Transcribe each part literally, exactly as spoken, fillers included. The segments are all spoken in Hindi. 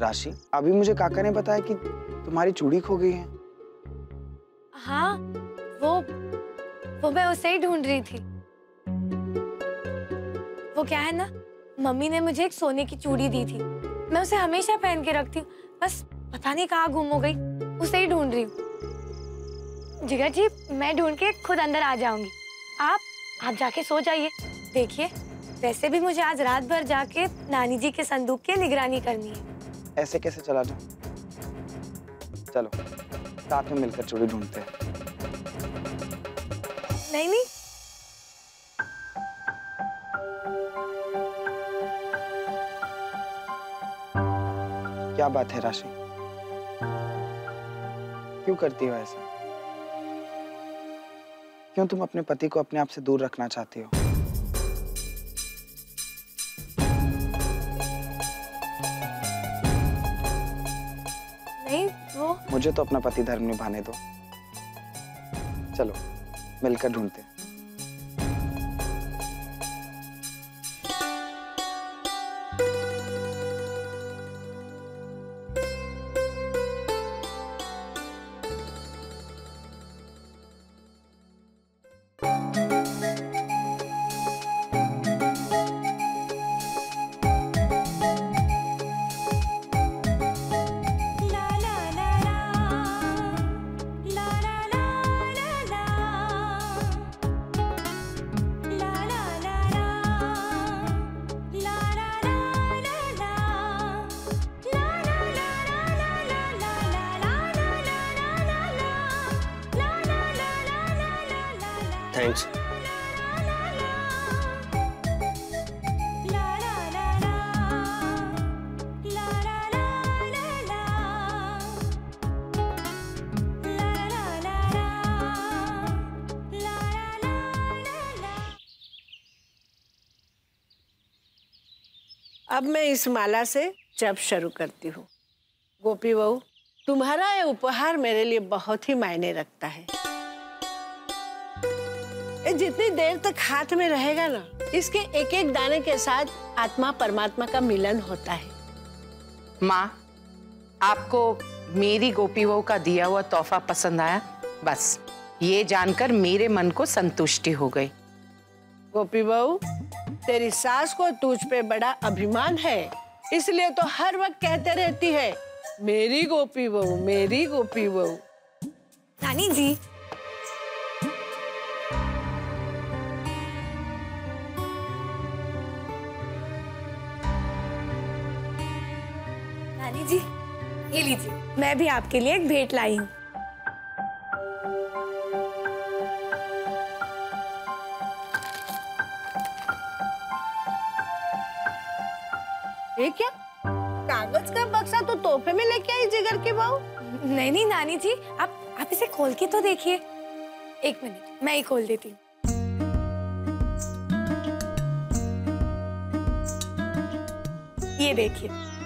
राशि, अभी मुझे काका ने बताया कि तुम्हारी चूड़ी खो गई है। हाँ, वो वो मैं उसे ही ढूंढ रही थी। वो क्या है ना, मम्मी ने मुझे एक सोने की चूड़ी दी थी, मैं उसे हमेशा पहन के रखती हूँ, बस पता नहीं कहाँ गुम हो गई, उसे ही ढूंढ रही हूँ। जिगर जी, मैं ढूंढ के खुद अंदर आ जाऊंगी, आप आप जाके सो जाइए। देखिए, वैसे भी मुझे आज रात भर जाके नानी जी के संदूक की निगरानी करनी है। ऐसे कैसे चला जाऊं? चलो साथ में मिलकर चूड़ी ढूंढते हैं। नहीं नहीं, क्या बात है राशि, क्यों करती हो ऐसा? क्यों तुम अपने पति को अपने आप से दूर रखना चाहती हो? नहीं वो मुझे तो अपना पति धर्म निभाने दो। चलो मिलकर ढूंढते हैं। थैंक्स। अब मैं इस माला से जप शुरू करती हूँ। गोपी बहू, तुम्हारा ये उपहार मेरे लिए बहुत ही मायने रखता है। ये जितनी देर तक हाथ में रहेगा ना, इसके एक एक दाने के साथ आत्मा परमात्मा का मिलन होता है। माँ, आपको मेरी गोपी बहू का दिया हुआ तोहफा पसंद आया? बस ये जानकर मेरे मन को संतुष्टि हो गई। गोपी बहू, तेरी सास को तुझ पे बड़ा अभिमान है, इसलिए तो हर वक्त कहते रहती है, मेरी गोपी बहू, मेरी गोपी बहू। नानी जी, नानी जी, ये लीजिए, मैं भी आपके लिए एक भेंट लाई हूँ। ये क्या? कागज का बक्सा तो तोहफे में लेके आई जिगर की बहू? नहीं नहीं नानी जी, आप आप इसे खोल के तो देखिए। एक मिनट, मैं ही खोल देती हूँ। ये देखिए।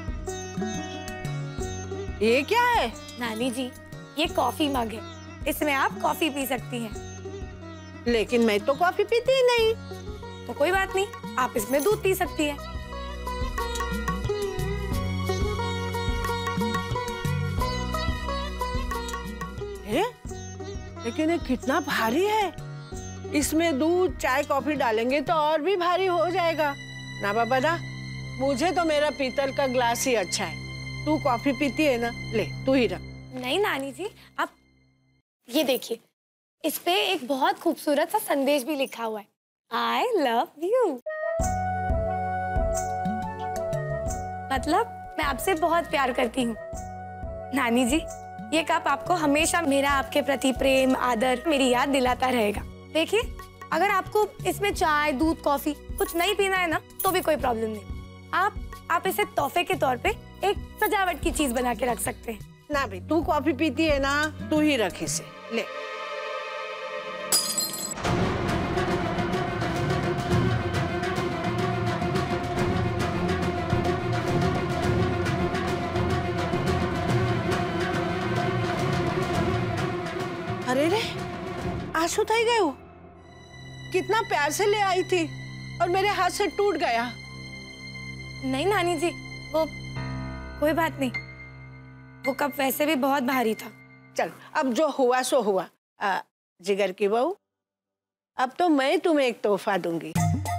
ये क्या है? नानी जी, ये कॉफी मग है, इसमें आप कॉफी पी सकती हैं। लेकिन मैं तो कॉफी पीती ही नहीं। तो कोई बात नहीं, आप इसमें दूध पी सकती हैं। है? लेकिन ये कितना भारी है। इसमें दूध चाय कॉफी डालेंगे तो और भी भारी हो जाएगा ना बाबा ना। मुझे तो मेरा पीतल का ग्लास ही अच्छा है। तू कॉफी पीती है ना, ले तू ही रख। नहीं नानी जी, आप ये देखिए, इस पे एक बहुत खूबसूरत सा संदेश भी लिखा हुआ है, आई लव यू। मतलब मैं आपसे बहुत प्यार करती हूँ। नानी जी, ये कप आपको हमेशा मेरा आपके प्रति प्रेम, आदर, मेरी याद दिलाता रहेगा। देखिए, अगर आपको इसमें चाय, दूध, कॉफी कुछ नहीं पीना है ना, तो भी कोई प्रॉब्लम नहीं। आप आप इसे तोहफे के तौर पे एक सजावट की चीज बना के रख सकते हैं। ना भाई, तू कॉफी पीती है ना, तू ही रख इसे, ले। अरे रे, आंसू थई गए हो। कितना प्यार से ले आई थी और मेरे हाथ से टूट गया। नहीं नानी जी, वो कोई बात नहीं, वो कप वैसे भी बहुत भारी था। चल अब जो हुआ सो हुआ। आ, जिगर की बहू, अब तो मैं तुम्हें एक तोहफा दूंगी।